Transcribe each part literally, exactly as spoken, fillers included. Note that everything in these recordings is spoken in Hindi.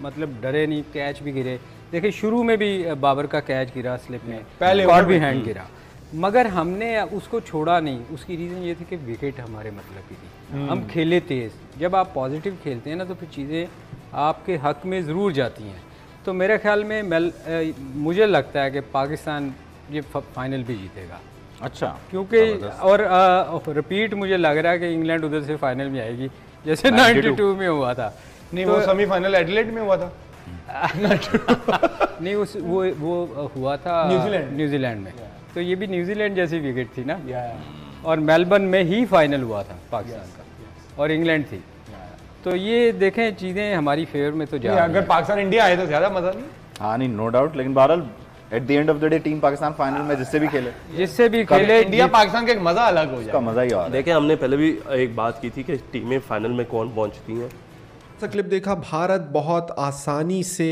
मतलब डरे नहीं, कैच भी गिरे। देखिए शुरू में भी बाबर का कैच गिरा स्लिप में, पहले और भी हैंड गिरा, मगर हमने उसको छोड़ा नहीं। उसकी रीज़न ये थी कि विकेट हमारे मतलब की थी, हम खेले तेज़। जब आप पॉजिटिव खेलते हैं ना तो फिर चीज़ें आपके हक में ज़रूर जाती हैं। तो मेरे ख्याल में मेल, ए, मुझे लगता है कि पाकिस्तान ये फाइनल भी जीतेगा। अच्छा, क्योंकि और रिपीट मुझे लग रहा है कि इंग्लैंड उधर से फाइनल में आएगी जैसे बानवे में हुआ था। नहीं तो, वो सेमीफाइनल एडिलेड में हुआ था नहीं उस वो वो हुआ था न्यूजीलैंड न्यूजीलैंड में, तो ये भी न्यूजीलैंड जैसी विकेट थी ना, और मेलबर्न में ही फाइनल हुआ था पाकिस्तान का, और इंग्लैंड थी। तो ये देखें चीज़ें हमारी फेवर में तो जा, अगर पाकिस्तान इंडिया आए तो ज़्यादा मजा नहीं। हाँ नहीं, नो डाउट, लेकिन बहरहाल at the end of the day team Pakistan final में जिससे भी खेले जिससे भी खेले इंडिया पाकिस्तान का एक मजा अलग हो जाएगा, मजा ही और देखें हमने पहले भी एक बात की थी कि टीमें फाइनल में कौन पहुंचती हैं। क्लिप देखा, भारत बहुत आसानी से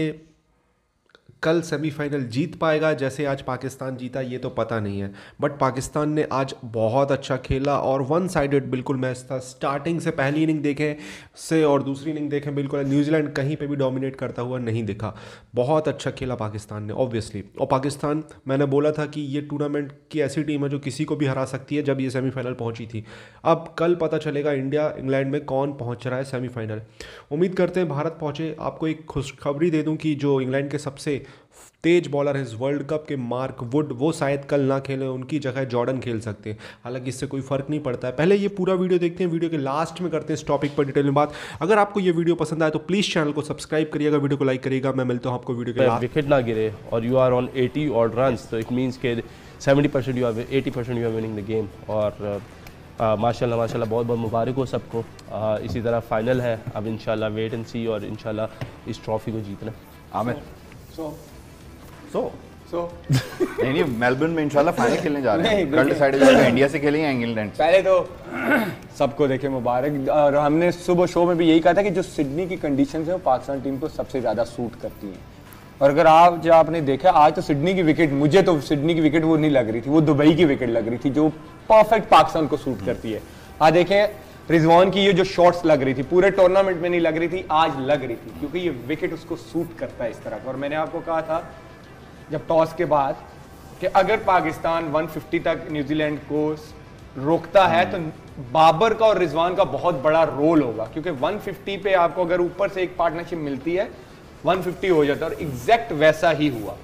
कल सेमीफाइनल जीत पाएगा जैसे आज पाकिस्तान जीता ये तो पता नहीं है, बट पाकिस्तान ने आज बहुत अच्छा खेला और वन साइडेड बिल्कुल मैच था। स्टार्टिंग से पहली इनिंग देखें से और दूसरी इनिंग देखें, बिल्कुल न्यूजीलैंड कहीं पे भी डोमिनेट करता हुआ नहीं दिखा। बहुत अच्छा खेला पाकिस्तान ने ऑब्वियसली। और पाकिस्तान, मैंने बोला था कि ये टूर्नामेंट की ऐसी टीम है जो किसी को भी हरा सकती है जब ये सेमीफाइनल पहुंची थी। अब कल पता चलेगा इंडिया इंग्लैंड में कौन पहुँच रहा है सेमीफाइनल। उम्मीद करते हैं भारत पहुँचे। आपको एक खुशखबरी दे दूँ कि जो इंग्लैंड के सबसे तेज बॉलर है इस वर्ल्ड कप के, मार्क वुड, वो शायद कल ना खेलें, उनकी जगह जॉर्डन खेल सकते हैं। हालांकि इससे कोई फ़र्क नहीं पड़ता है। पहले ये पूरा वीडियो देखते हैं, वीडियो के लास्ट में करते हैं इस टॉपिक पर डिटेल में बात। अगर आपको ये वीडियो पसंद आए तो प्लीज़ चैनल को सब्सक्राइब करिएगा, वीडियो को लाइक करिएगा। मैं मिलता हूँ आपको वीडियो के लास्ट। विकेट ना गिरे और you are on eighty odd runs, तो इट मीन्स के seventy percent you are eighty percent you are winning the game. और माशाल्लाह माशाल्लाह बहुत बहुत मुबारक हो सबको। uh, इसी तरह फाइनल है, अब इंशाल्लाह वेट एंड सी और इंशाल्लाह इस ट्रॉफी को जीतना। आमिर सो सो सो नहीं नहीं मेलबर्न में इंशाल्लाह फाइनल खेलने जा रहे हैं। कल डिसाइड हो जाएगा इंडिया से खेलेंगे इंग्लैंड से। पहले तो सबको देखे मुबारक, और हमने सुबह शो में भी यही कहा था कि जो सिडनी की कंडीशंस है वो पाकिस्तान टीम को सबसे ज़्यादा सूट करती हैं। और अगर आप जो आपने देखा आज तो सिडनी की विकेट, मुझे तो सिडनी की विकेट वो नहीं लग रही थी, वो दुबई की विकेट लग रही थी जो परफेक्ट पाकिस्तान को सूट करती है। आज देखें रिजवान की ये जो शॉट्स लग रही थी पूरे टूर्नामेंट में नहीं लग रही थी, आज लग रही थी, क्योंकि ये विकेट उसको सूट करता है इस तरह। और मैंने आपको कहा था जब टॉस के बाद कि अगर पाकिस्तान एक सौ पचास तक न्यूजीलैंड को रोकता है तो बाबर का और रिजवान का बहुत बड़ा रोल होगा, क्योंकि एक सौ पचास पे आपको अगर ऊपर से एक पार्टनरशिप मिलती है एक सौ पचास हो जाता है, और एग्जैक्ट वैसा ही हुआ।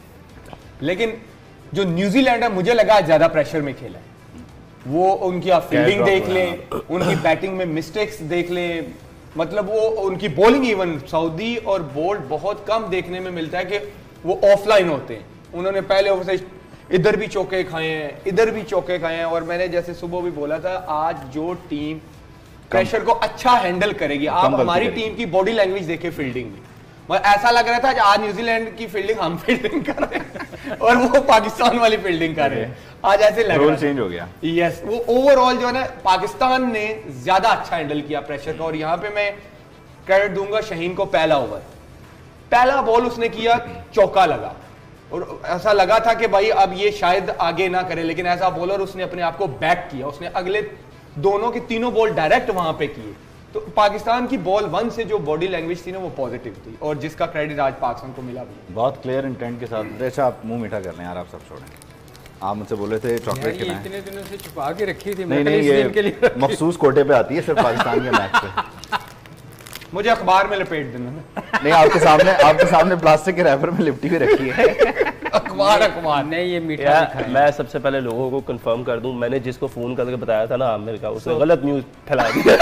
लेकिन जो न्यूजीलैंड है मुझे लगा ज्यादा प्रेशर में खेला है। वो उनकी आप फील्डिंग देख लें, उनकी बैटिंग में मिस्टेक्स देख लें, मतलब वो उनकी बॉलिंग, इवन सऊदी और बोल्ट बहुत कम देखने में मिलता है कि वो ऑफलाइन होते हैं। उन्होंने पहले ओवर से इधर भी चौके खाए हैं, इधर भी चौके खाए हैं। और मैंने जैसे सुबह भी बोला था, आज जो टीम प्रेशर को अच्छा हैंडल करेगी, आप हमारी टीम की बॉडी लैंग्वेज देखे फील्डिंग में, ऐसा लग रहा था आज न्यूजीलैंड की फील्डिंग हम फील्डिंग कर रहे हैं और वो पाकिस्तान वाली फील्डिंग कर रहे हैं। आज ऐसे लग रहा है चेंज हो गया। यस, वो ओवरऑल जो है ना पाकिस्तान ने ज्यादा अच्छा हैंडल किया प्रेशर का। और यहाँ पे मैं क्रेडिट दूंगा शहीन को, पहला ओवर पहला बॉल उसने किया, चौका लगा और ऐसा लगा था कि भाई अब ये शायद आगे ना करे, लेकिन ऐसा बॉलर उसने अपने आप को बैक किया। उसने अगले दोनों की तीनों बॉल डायरेक्ट वहां पे किए। तो पाकिस्तान की बॉल वन से जो बॉडी लैंग्वेज थी ना वो पॉजिटिव थी, और जिसका क्रेडिट आज पाकिस्तान को मिला भी। बहुत क्लियर इंटेंट के साथ। अच्छा आप मुंह मीठा कर रहे हैं यार, आप सब छोड़ें। आप मुझसे बोले थे चॉकलेट के नाम, इतने दिनों से छुपा के रखी थी। नहीं नहीं, ये मखसूस कोटे पे आती है सिर्फ पाकिस्तान के मैच पे। मुझे अखबार में लपेट देना। नहीं, आपके सामने आपके सामने प्लास्टिक के रैपर में लिपटी हुई रखी है अखबार अखबार नहीं, ये मीठा मैं सबसे पहले लोगों को कंफर्म कर दूं, मैंने जिसको फोन करके बताया था ना आमिर का, उसने गलत न्यूज फैला दी।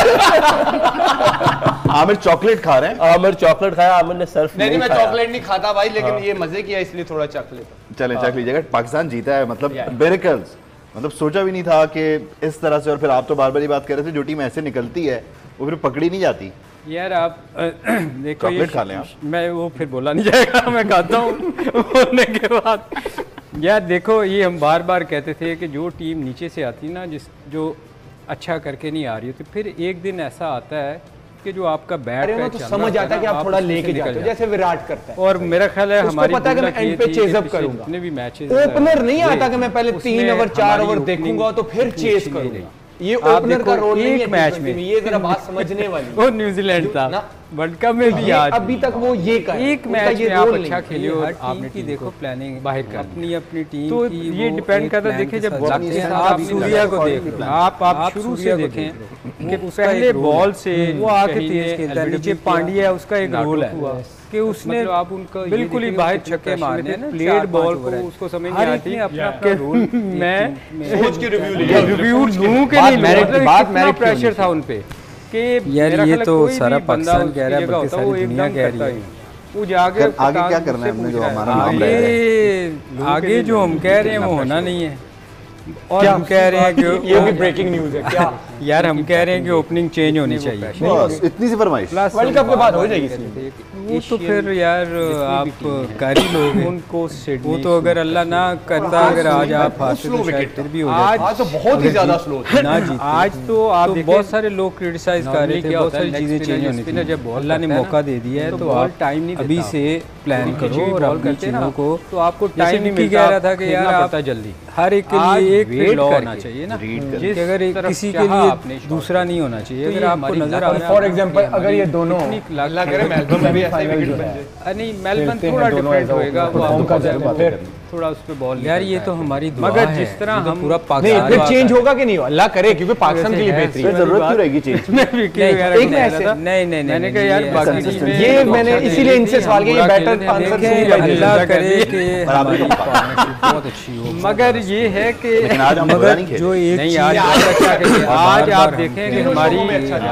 आमिर चॉकलेट खा रहे हैं। आमिर चॉकलेट खाया, आमिर ने सर्फ नहीं नहीं, मैं चॉकलेट नहीं खाता भाई, लेकिन ये मजे किया इसलिए थोड़ा चख लेता। चले चख लीजिएगा। पाकिस्तान जीता है, मतलब मिरेकल्स, मतलब सोचा भी नहीं था कि इस तरह से। और फिर आप तो बार बार ये बात कर रहे थे, जो टीम ऐसे निकलती है वो फिर पकड़ी नहीं जाती। यार आप देखो, चॉकलेट खा लें आप। मैं वो फिर बोला नहीं जाएगा, मैं खाता हूँ बोलने के बाद। यार देखो, ये हम बार बार कहते थे कि जो टीम नीचे से आती ना, जिस जो अच्छा करके नहीं आ रही होती, फिर एक दिन ऐसा आता है कि जो आपका बैट पे तो समझ आता है कि आप थोड़ा लेके जाते हो, जैसे विराट करता है। और मेरा ख्याल है हमारी पता है कि मैं एंड पे चेज अप करूंगा। जितने भी मैचेस ओपनर नहीं आता कि मैं पहले तीन ओवर चार ओवर देखूंगा तो फिर चेज करूंगा। ये ओपनर का रोल नहीं है मैच में, ये जरा बात समझने वाली। वो न्यूजीलैंड था, वर्ल्ड कप में भी आज अभी तक वो ये कर एक मैच में आप अच्छा खेले और आपने की देखो प्लानिंग बाहर कर अपनी अपनी टीम तो ये डिपेंड करता है। देखिए जब आप सूर्या को देख आप आप शुरू से देखें कि पहले बॉल से वो आके तेज खेलता है, नीचे पांड्या उसका एक रोल है कि उसने मतलब आप उनका बिल्कुल ही बाहर छक्के मारने हैं, प्लेड बॉल को उसको समझ नहीं आती अपना अपना रोल। मैं सोच के रिव्यू लिया रिव्यू लूं कि नहीं, मेरे बात मेरा प्रेशर था उन पे कि यार ये तो सारा पाकिस्तान कह रहा है बल्कि सारी दुनिया कह रही है। वो जाके आगे क्या करना है हमने जो हमारा नाम रह रहा है आगे जो हम कह रहे हैं वो होना नहीं है। और हम कह रहे हैं कि ये भी ब्रेकिंग न्यूज़ है क्या यार हम कह रहे हैं कि ओपनिंग चेंज होनी चाहिए। बस इतनी सी फरमाइश वर्ल्ड कप के बाद हो जाएगी। वो तो फिर यार आप कर ही लोगे उनको, वो तो अगर अल्लाह ना करता अगर आज आप हासिल तो शायद फिर भी हो जाए। आज तो बहुत ही ज्यादा स्लो ना जी आज तो आप बहुत सारे लोग क्रिटिसाइज कर रहे थे, बहुत सारी चीजें चेंज होनी थी। जब अल्लाह ने मौका दे दिया है तो आप टाइम नहीं अभी से प्लान करो और अपनी चीजों को, तो आपको टाइम नहीं मिल कह रहा था कि यार आप जल्दी हर एक के लिए एक वेट होना चाहिए ना, अगर किसी के लिए दूसरा नहीं होना चाहिए। अगर आपको नजर आ रहा है फॉर एग्जांपल अगर ये दोनों अल्लाह करे मेलबर्न में भी ऐसा विकेट बन जाए, नहीं मेलबर्न थोड़ा डिफरेंट होएगा, वो आपको फिर थोड़ा उस पे बॉल यार ये तो हमारी दुआ मगर जिस तरह हम पूरा पाकिस्तान फिर चेंज होगा कि नहीं अल्लाह करे क्योंकि पाकिस्तान के लिए बेहतरीन है। जरूरत क्यों रहेगी चेंज एक मैच नहीं नहीं मैंने कहा यार बाकी ये मैंने इसीलिए इनसे सवाल किया, ये बेटर आंसर अल्लाह करे कि हमारी पार्टनरशिप बहुत अच्छी हो। मगर ये है कि मगर जो एक नहीं आज अच्छा खेले आज आप देखें कि हमारी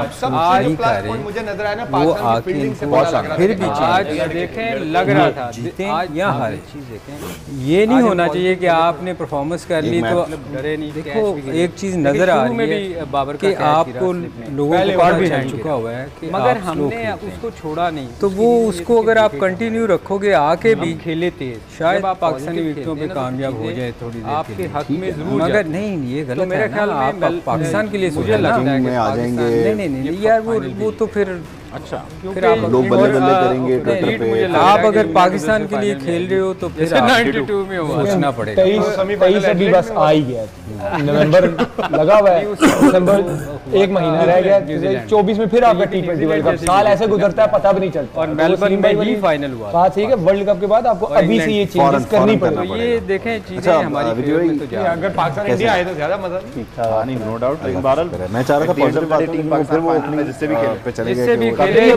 आज मुझे नजर आया ना वो पाकिस्तान की फील्डिंग से बड़ा लग रहा फिर भी आज देखें लग रहा था जीते या हारे चीज देखें ये नहीं होना चाहिए कि आपने परफॉर्मेंस कर ली तो डरे नहीं। देखो एक चीज नजर आ रही है बाबर कि आपको लोगों को पार भी चल चुका हुआ है कि मगर हमने उसको छोड़ा नहीं, तो वो उसको अगर आप कंटिन्यू रखोगे आके भी खेले तेज शायद आप पाकिस्तानी विकेटों पे कामयाब हो जाए थोड़ी देर आपके हक में जरूर, मगर नहीं ये गलत है। मेरे ख्याल में पाकिस्तान के लिए मुझे लगता है कि नहीं नहीं नहीं यार वो वो तो फिर अच्छा फिर आप लोग बल्ले बल्ले करेंगे ट्विटर पे। आप अगर पाकिस्तान के लिए खेल रहे हो तो फिर बानवे में सोचना पड़ेगा। तेईस अभी बस आ ही गया, नवंबर लगा हुआ है, दिसंबर एक महीना रह गया, चौबीस में फिर आपका टी ट्वेंटी वर्ल्ड कप साल ऐसे गुजरता है पता भी नहीं चलता। और मेलबर्न में ही फाइनल हुआ बात ठीक है, वर्ल्ड कप के बाद आपको अभी से ये चेंजेस करनी पड़ेगी। तो ये देखें चीजें हमारी फेवर में तो जा अगर पाकिस्तान इंडिया आए तो ज्यादा मजा नहीं नो डाउट। लेकिन बहरहाल मैं चाह रहा था पॉजिटिव बात टीम को फिर वो ओपनिंग जिससे भी खेल पे चले गए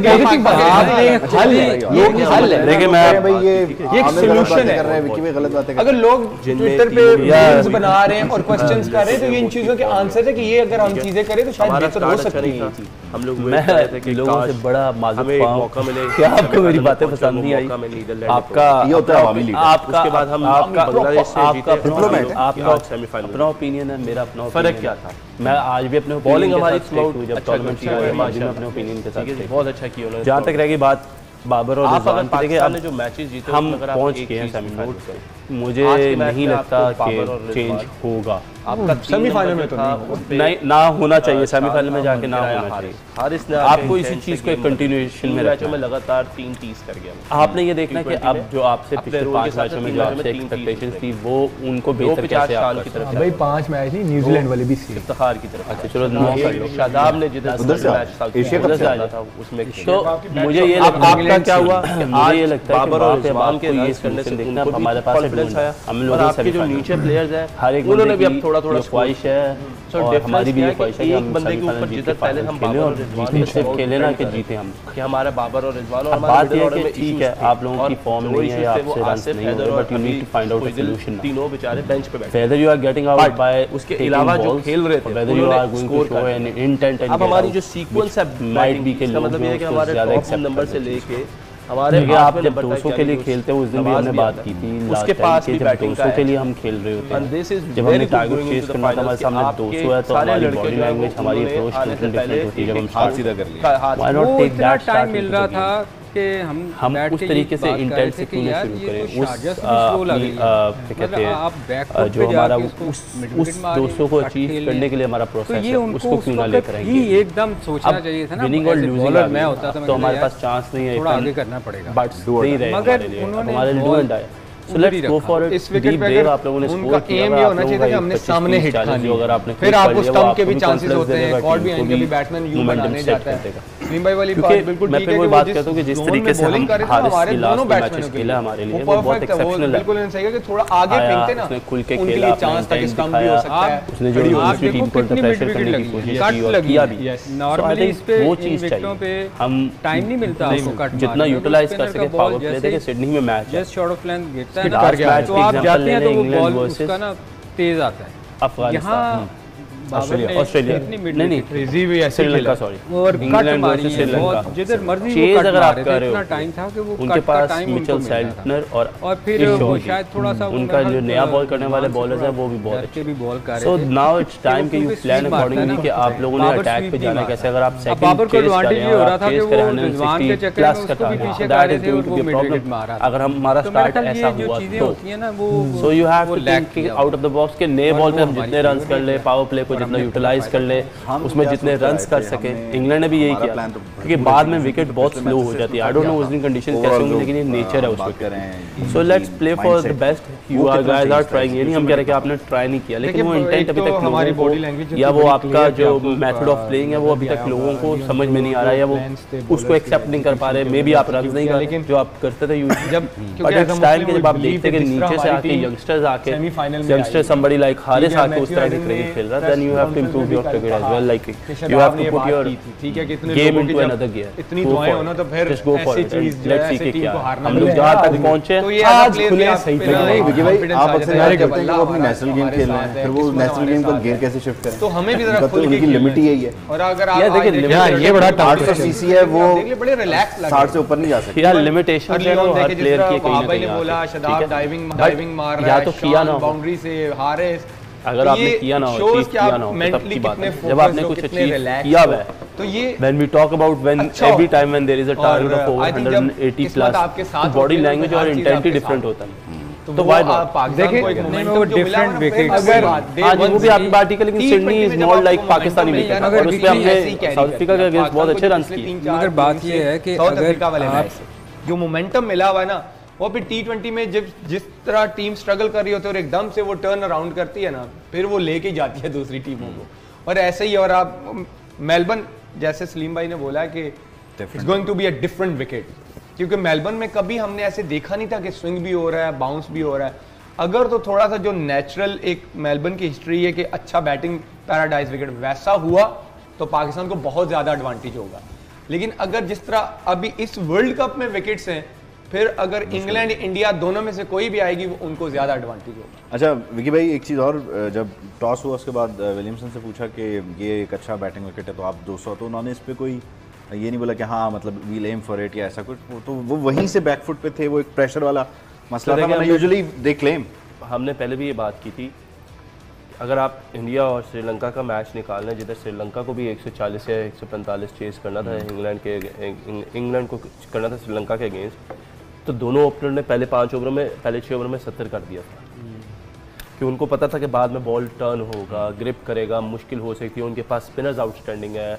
देखिए मैं भाई ये एक सोल्यूशन है कर रहे हैं, विकी भी गलत बातें कर रहे हैं। अगर लोग ट्विटर पे मीम्स बना रहे हैं और क्वेश्चंस कर रहे हैं तो ये इन चीजों के आंसर है कि ये अगर हम चीजें करें तो शायद बेहतर हो सकती है। हम लोग वेट कर रहे थे कि लोगों से बड़ा माजूर मौका मिले, क्या आपको मेरी बातें पसंद नहीं आई? आपका ये होता है अवामी लीडर, आपका उसके बाद हम आपका बांग्लादेश से जीते, डिप्लोमेट है, आपका सेमीफाइनल अपना ओपिनियन है, मेरा अपना फर्क क्या था? मैं आज भी अपने बॉलिंग हमारी जब टूर्नामेंट किया है मैं अपने ओपिनियन के साथ बहुत अच्छा किया उन्होंने। जहाँ तक रहेगी बात बाबर और रिजवान की, देखिए हमने जो मैचेस जीते हम पहुंच गए हैं सेमीफाइनल पे, मुझे नहीं लगता कि चेंज होगा। आपका सेमीफाइनल में तो नहीं, नहीं ना होना चाहिए, सेमीफाइनल में जाके ना होना चाहिए। हारिस ने आपको इसी चीज को एक कंटिन्यूएशन में रखना है। लगातार तीन तीस कर गया। आपने ये देखना कि अब जो आपसे पिछले पांच मैचों में जो आपसे एक्सपेक्टेशंस थी वो उनको बेहतर कैसे आप की तरफ भाई पांच मैच नहीं न्यूजीलैंड वाले भी सी इफ्तिखार की तरफ। अच्छा चलो नौ कर लो। शादाब ने जितना उधर से एशिया कप से आया था उसमें, तो मुझे ये आपका क्या हुआ, मुझे ये लगता है बाबर और रिजवान के ये करने से देखना हमारे पास कॉन्फिडेंस आया। हम लोग आपके जो नीचे प्लेयर्स हैं हर एक उन्होंने भी अब थोड़ा थोड़ा ख्वाहिश है और हमारी भी ये ख्वाहिश है कि हम बंदे के ऊपर जीते, पहले हम बाबर और रिजवान सिर्फ खेले ना कि जीते हम, कि हमारा बाबर और रिजवान और बात ये है कि ठीक है आप लोगों की फॉर्म नहीं है, आपसे रन नहीं हो रहे, but you need to find out a solution. तीनों बेचारे बेंच पे बैठे, whether you are getting out by उसके अलावा जो खेल रहे थे, whether you are going to show an intent and अब हमारी जो सीक्वेंस है माइट बी के मतलब ये है कि हमारे टॉप नंबर से लेके हमारे आप जब दो सौ के लिए खेलते हो उस दिन भी हमने बात की थी उसके पास भी दो सौ के लिए हम खेल रहे होते हैं, जब हमने टारगेट चेज करना था हमारे सामने दो सौ है तो हमारी बॉडी लैंग्वेज हमारी अप्रोच टोटल डिफरेंट होती है। जब हम स्टार्ट सीधा कर लिया why not take that time मिल रहा था कि हम हम उस तरीके से इंटेंट से क्यों शुरू करें, उस क्या कहते हैं जो हमारा उस उस दो सौ को अचीव करने के लिए हमारा प्रोसेस है उसको क्यों ना लेकर आएंगे। एकदम सोचना चाहिए था ना, विनिंग और लूजिंग मैं होता था तो हमारे पास चांस नहीं है, थोड़ा आगे करना पड़ेगा, बट नहीं रहे मगर हमारे do and die. So let's go for it. इस विकेट पे आप लोगों ने स्कोर किया, एम ये होना चाहिए था कि हमने सामने हिट खानी, अगर आपने फिर आपको स्टंप के भी चांसेस होते हैं, कॉर्ड भी एंड के भी बैट्समैन यू बनाने जाता है। सलीम भाई वाली बात क्योंकि बिल्कुल मैं ठीक फिर है वही कि बात जिस करता हूँ कि जिस जोन तरीके में से bowling हम कर रहे थे, हारिस हमारे के दोनों लास्ट बैट्समैनों मैचेस के खेला लिए हमारे लिए वो वो बहुत perfect था, वो एक्सेप्शनल है। बिल्कुल इन्होंने सही कहा कि थोड़ा आगे आया, फेंकते ना उसने खुल के उनके खेला, लिए अपना चांस था कि intent स्टंप भी हो दिखाया। सकता है। उसने जो आप दूसरी देखो टीम को कितनी प्रेशर मिड करने विकेट की लगी कोशिश है, की कट और लगी किया है। भी। Yes, So I normally think इस पे वो इन चीज़ विकेटों पे चाहिए। हम टाइम नहीं मिलता आपको कट जितना मारने का, यूटिलाइज कर स्पिनर सके का पावर बॉल प्ले जैसे देखिए सिडनी में मैच है जस्ट शॉर्ट ऑफ लेंथ गिरता है Speed ना, last match तो के आप example जाते हैं ले तो लें वो इंग्लैंड बॉल versus उसका ना तेज आता है। अफगानिस्तान यहाँ बाबर ऑस्ट्रेलिया ने ऑस्ट्रेलिया इतनी मिड नहीं नहीं क्रेजी भी ऐसे श्रीलंका सॉरी और कट इंग्लैंड मारी वर्सेस है श्रीलंका बहुत, जिधर मर्जी चेज वो कट अगर आप मारे कर थे, रहे इतना हो टाइम था कि वो उनके कट का पास टाइम उनको मिचेल मिल रहा था। सेल्टनर और और फिर इश वो शॉर्टी। शायद थोड़ा सा उनका जो नया बॉल करने वाले बॉलर्स हैं वो भी बहुत अच्छे भी बॉल कर सो रहे थे। नाउ इट्स टाइम कि यू प्लान अकॉर्डिंगली कि आप लोगों ने बाबर अटैक स्वीप पे नहीं जाना मारता। कैसे अगर आप अब सेकंड बाबर को चेस कर advantage रहे ये हैं हो और रहा आप था कि चेस वो कर रहे हैं रिजवान के चक्कर प्लस में का उसको भी टारगेट पीछे दैट कर रहे इज थे गोइंग और टू वो बी मिड विकेट प्रॉब्लम मारा। अगर हमारा तो मेरे स्टार्ट ख्याल ऐसा ये जो हुआ चीजें तो होती है ना वो सो यू हैव वो टू lack थिंक कि किया आउट ऑफ द बॉक्स के नए और बॉल वो पे हम हमारी जितने रन्स कर favorite ले है। पावर प्ले को और जितना हमने यूटिलाइज कर ले हम उसमें क्या जितने सोच रहे रन्स थे, कर सके हमने- इंग्लैंड ने भी यही हमारा किया plan तो क्योंकि पूरे बाद में season विकेट के बहुत पिछले स्लो मैचेस हो से जाती है तो आई डोंट नो क्या उस दिन था? कंडीशन Overall कैसे होंगी जो, लेकिन ये आ, नेचर है बात उसको कर रहे हैं, so let's team play for the mindset, best you वो आर कितना गाइस सही आर था ट्राइंग ये नहीं हम कह रहे कि आपने ट्राई नहीं किया लेकिन वो देखिए, इंटेंट एक अभी तो तक हमारी लोगों body language को जो या थी वो बड़ी आपका clear थी, जो आपको मेथड ऑफ प्लेइंग है वो अभी तक लोगों को समझ में नहीं आ रहा है या वो उसको एक्सेप्ट नहीं कर पा रहे मे बी आप रन नहीं कर रहे जो आप करते थे जब बट इट्स टाइम कि जब आप देखते कि नीचे से आके यंगस्टर्स आके सेमीफाइनल में यंगस्टर समबडी लाइक हारिस आके उस तरह की क्रिकेट खेल रहा है then you have to improve your cricket as well like you have to put your ठीक है कि इतने गेम लोगों की इनटू जब अनदर गियर इतनी दुआएं हो ना तो फिर जस्ट गो फॉर ऐसी इट चीज जो है, लेट्स सी ऐसी के टीम क्या को हारना हम लोग मिलेगा। जहां तक पहुंचे तो ये आज ऐसा खुले player सही पे पे ना- नहीं विकी भाई confidence आप आ अक्सर जाता है याद कि करते हैं कि वो अपनी हमारे नेशनल गेम साथ खेल रहे है, हैं फिर वो किस्मत नेशनल हमारे गेम का साथ गियर है। कैसे शिफ्ट करें तो हमें भी जरा उनका तो खुल के उनकी खेलना लिमिट ही यही है और अगर आप यार देखिए, आज limit- देखें, ये बड़ा आठ सौ सीसी है वो देख ले बड़े रिलैक्स लगे साठ से ऊपर नहीं जा सकते यार लिमिटेशन अर्ली है ऑन वो हर देखे जिस प्लेयर तरह की कहीं ना वहां भाई कहीं ने बोला आके, ठीक शदाब है? डाइविंग But डाइविंग मार रहा या है तो किया ना हो बाउंड्री से हारिस अगर तो आपने ये किया ना हो shows अचीव कि किया आप ना हो तो तब mentally की बात कितने है जब focused आपने हो, कुछ कितने अचीव relaxed किया हो। हुआ है तो ये when we talk about when अच्छा every हो। time when there is a target और of over I think one जब eighty किस्मत plus आपके साथ तो बॉडी होती है ना, लैंग्वेज तो और हर चीज़ इंटेंसिटी आपके डिफरेंट साथ होता है तो तो वो why आप not? पाकिस्तान देखिए, को एक नहीं, momentum वो जो मिला different ना, फिर wickets अगर से- हाँ जी वो भी आपकी बात ठीक है लेकिन Sydney is not like Pakistani wicket और उस पे हमने साउथ अफ्रीका के अगेंस्ट बहुत अच्छे रन किए मगर बात ये है कि साउथ अगर अफ्रीका वाले आप- मैच से जो मोमेंटम मिला हुआ है ना वो फिर टी ट्वेंटी में जब जिस तरह टीम स्ट्रगल कर रही होती है और एकदम से वो टर्न अराउंड करती है ना फिर वो लेके जाती है दूसरी टीमों को और ऐसे ही और आप मेलबर्न जैसे सलीम भाई ने बोला कि it's going to be a different wicket क्योंकि मेलबर्न में कभी हमने ऐसे देखा नहीं था कि स्विंग भी हो रहा है बाउंस भी हो रहा है अगर तो थोड़ा सा जो नेचुरल एक मेलबर्न की हिस्ट्री है कि अच्छा बैटिंग पैराडाइज विकेट वैसा हुआ तो पाकिस्तान को बहुत ज्यादा एडवांटेज होगा लेकिन अगर जिस तरह अभी इस वर्ल्ड कप में विकेट्स हैं फिर अगर इंग्लैंड इंडिया दोनों में से कोई भी आएगी वो उनको ज्यादा एडवांटेज होगा अच्छा विकी भाई एक चीज़ और जब टॉस हुआ उसके बाद विलियमसन से पूछा कि ये एक अच्छा बैटिंग विकेट है तो आप दो सौ तो उन्होंने इस पर कोई ये नहीं बोला कि हाँ मतलब वील एम फॉर इट या ऐसा कुछ वो तो वो वहीं से बैकफुट पे थे वो एक प्रेशर वाला मसला था वरना यूजुअली दे क्लेम हमने पहले भी ये बात की थी अगर आप इंडिया और श्रीलंका का मैच निकाल लें जिधर श्रीलंका को भी एक सौ चालीस या एक सौ पैंतालीस चेस करना था इंग्लैंड के इंग्लैंड को करना था श्रीलंका के अगेंस्ट तो दोनों ओपनर ने पहले पाँच ओवर में पहले छः ओवर में सत्तर कर दिया था कि उनको पता था कि बाद में बॉल टर्न होगा ग्रिप करेगा मुश्किल हो सकती है उनके पास स्पिनर्स आउटस्टैंडिंग है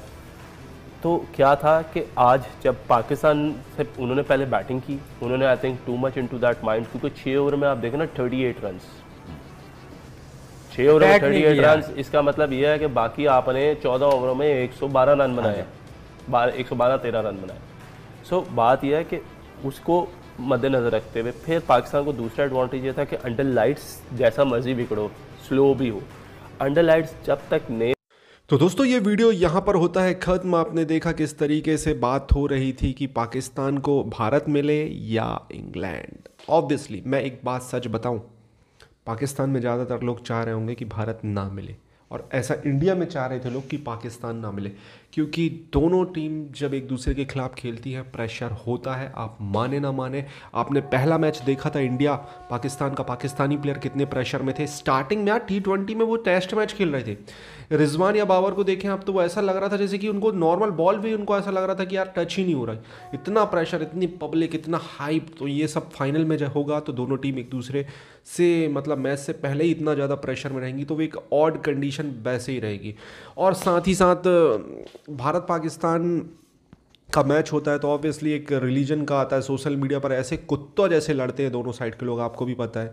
तो क्या था कि आज जब पाकिस्तान से उन्होंने पहले बैटिंग की उन्होंने I think too much into that mind क्योंकि छः ओवर में आप देखें ना थर्टी एट रन छः ओवर में थर्टी एट रन इसका मतलब यह है कि बाकी आपने चौदह ओवरों में एक सौ बारह रन बनाए बारह एक सौ बारह तेरह रन बनाए सो so, बात यह है कि उसको मद्देनजर रखते हुए फिर पाकिस्तान को दूसरा एडवांटेज ये था कि अंडर लाइट्स जैसा मर्जी बिगड़ो स्लो भी हो अंडर लाइट्स जब तक ने तो दोस्तों ये वीडियो यहाँ पर होता है ख़त्म। आपने देखा किस तरीके से बात हो रही थी कि पाकिस्तान को भारत मिले या इंग्लैंड। ऑब्वियसली मैं एक बात सच बताऊं, पाकिस्तान में ज़्यादातर लोग चाह रहे होंगे कि भारत ना मिले और ऐसा इंडिया में चाह रहे थे लोग कि पाकिस्तान ना मिले क्योंकि दोनों टीम जब एक दूसरे के खिलाफ खेलती है प्रेशर होता है। आप माने ना माने, आपने पहला मैच देखा था इंडिया पाकिस्तान का, पाकिस्तानी प्लेयर कितने प्रेशर में थे। स्टार्टिंग में यार टी ट्वेंटी में वो टेस्ट मैच खेल रहे थे, रिजवान या बाबर को देखें आप तो वो ऐसा लग रहा था जैसे कि उनको नॉर्मल बॉल भी उनको ऐसा लग रहा था कि यार टच ही नहीं हो रहा है। इतना प्रेशर, इतनी पब्लिक, इतना हाइप। तो ये सब फाइनल में जब होगा तो दोनों टीम एक दूसरे से मतलब मैच से पहले ही इतना ज़्यादा प्रेशर में रहेंगी तो वो एक ऑड कंडीशन वैसे ही रहेगी। और साथ ही साथ भारत पाकिस्तान का मैच होता है तो ऑब्वियसली एक रिलीजन का आता है, सोशल मीडिया पर ऐसे कुत्तों जैसे लड़ते हैं दोनों साइड के लोग, आपको भी पता है।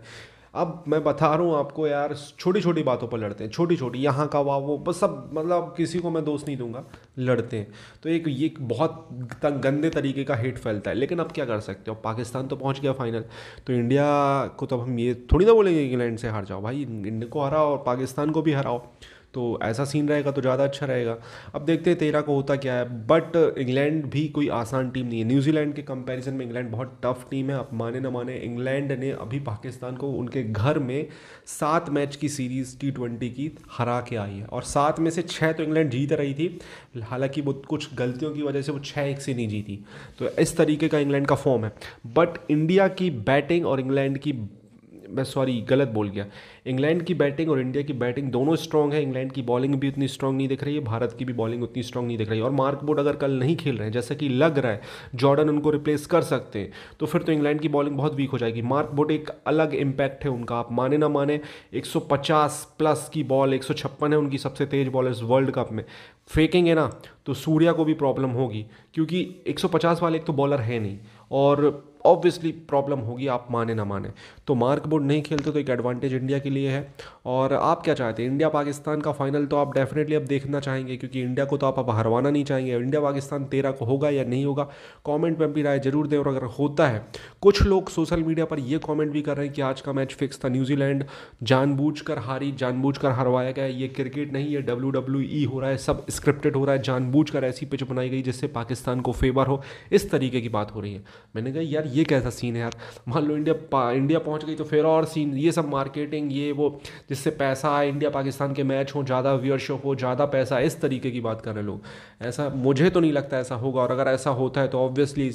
अब मैं बता रहा हूँ आपको यार, छोटी छोटी बातों पर लड़ते हैं, छोटी छोटी, यहाँ का वाह वो बस, सब मतलब किसी को मैं दोष नहीं दूंगा, लड़ते हैं। तो एक ये एक बहुत तंग गंदे तरीके का हेट फैलता है। लेकिन अब क्या कर सकते हो, पाकिस्तान तो पहुँच गया फाइनल, तो इंडिया को तो अब हम ये थोड़ी ना बोलेंगे इंग्लैंड से हार जाओ भाई, इंडिया को हराओ और पाकिस्तान को भी हराओ, तो ऐसा सीन रहेगा तो ज़्यादा अच्छा रहेगा। अब देखते हैं तेरह को होता क्या है। बट इंग्लैंड भी कोई आसान टीम नहीं है, न्यूजीलैंड के कंपैरिजन में इंग्लैंड बहुत टफ टीम है। आप माने ना माने, इंग्लैंड ने अभी पाकिस्तान को उनके घर में सात मैच की सीरीज़ टी ट्वेंटी की हरा के आई है, और सात में से छः तो इंग्लैंड जीत रही थी, हालांकि वो कुछ गलतियों की वजह से वो छः एक से नहीं जीती। तो इस तरीके का इंग्लैंड का फॉर्म है। बट इंडिया की बैटिंग और इंग्लैंड की, मैं सॉरी गलत बोल गया, इंग्लैंड की बैटिंग और इंडिया की बैटिंग दोनों स्ट्रांग है। इंग्लैंड की बॉलिंग भी उतनी स्ट्रांग नहीं दिख रही है, भारत की भी बॉलिंग उतनी स्ट्रांग नहीं दिख रही है। और मार्क वुड अगर कल नहीं खेल रहे हैं, जैसा कि लग रहा है जॉर्डन उनको रिप्लेस कर सकते हैं, तो फिर तो इंग्लैंड की बॉलिंग बहुत वीक हो जाएगी। मार्क वुड एक अलग इम्पैक्ट है उनका, आप माने ना माने, एक सौ पचास प्लस की बॉल, एक सौ छप्पन है उनकी सबसे तेज बॉलर्स वर्ल्ड कप में, फेंकेंगे ना तो सूर्या को भी प्रॉब्लम होगी, क्योंकि एक सौ पचास वाले एक तो बॉलर है नहीं, और ऑब्वियसली प्रॉब्लम होगी, आप माने ना माने। तो मार्क वुड नहीं खेलते तो एक एडवांटेज इंडिया के लिए है। और आप क्या चाहते हैं, इंडिया पाकिस्तान का फाइनल तो आप डेफिनेटली अब देखना चाहेंगे, क्योंकि इंडिया को तो आप अब हरवाना नहीं चाहेंगे। इंडिया पाकिस्तान तेरह को होगा या नहीं होगा, कमेंट में अपनी राय जरूर दें। और अगर होता है, कुछ लोग सोशल मीडिया पर ये कमेंट भी कर रहे हैं कि आज का मैच फिक्स था, न्यूजीलैंड जानबूझकर हारी, जानबूझकर हरवाया गया, ये क्रिकेट नहीं, ये डब्ल्यू डब्ल्यू ई हो रहा है, सब स्क्रिप्टेड हो रहा है, जानबूझकर ऐसी पिच बनाई गई जिससे पाकिस्तान को फेवर हो, इस तरीके की बात हो रही है। मैंने कहा यार ये कैसा सीन है यार, मान लो इंडिया इंडिया पहुंच गई तो फिर और सीन, ये सब मार्केटिंग ये वो, जिससे पैसा आए, इंडिया पाकिस्तान के मैच हो, ज़्यादा व्यूअरशिप हो, ज़्यादा पैसा, इस तरीके की बात कर रहे हैं लोग। ऐसा मुझे तो नहीं लगता ऐसा होगा, और अगर ऐसा होता है तो ऑब्वियसली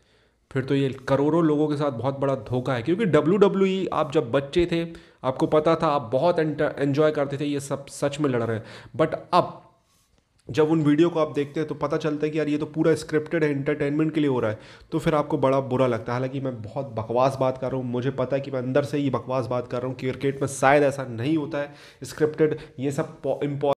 फिर तो ये करोड़ों लोगों के साथ बहुत बड़ा धोखा है। क्योंकि डब्ल्यू डब्ल्यू ई आप जब बच्चे थे आपको पता था, आप बहुत एंजॉय करते थे, ये सब सच में लड़ रहे हैं। बट अब जब उन वीडियो को आप देखते हैं तो पता चलता है कि यार ये तो पूरा स्क्रिप्टेड है, एंटरटेनमेंट के लिए हो रहा है, तो फिर आपको बड़ा बुरा लगता है। हालांकि मैं बहुत बकवास बात कर रहा हूँ, मुझे पता है कि मैं अंदर से ही बकवास बात कर रहा हूँ, क्रिकेट में शायद ऐसा नहीं होता है स्क्रिप्टेड, ये सब इम्पॉर्टेंट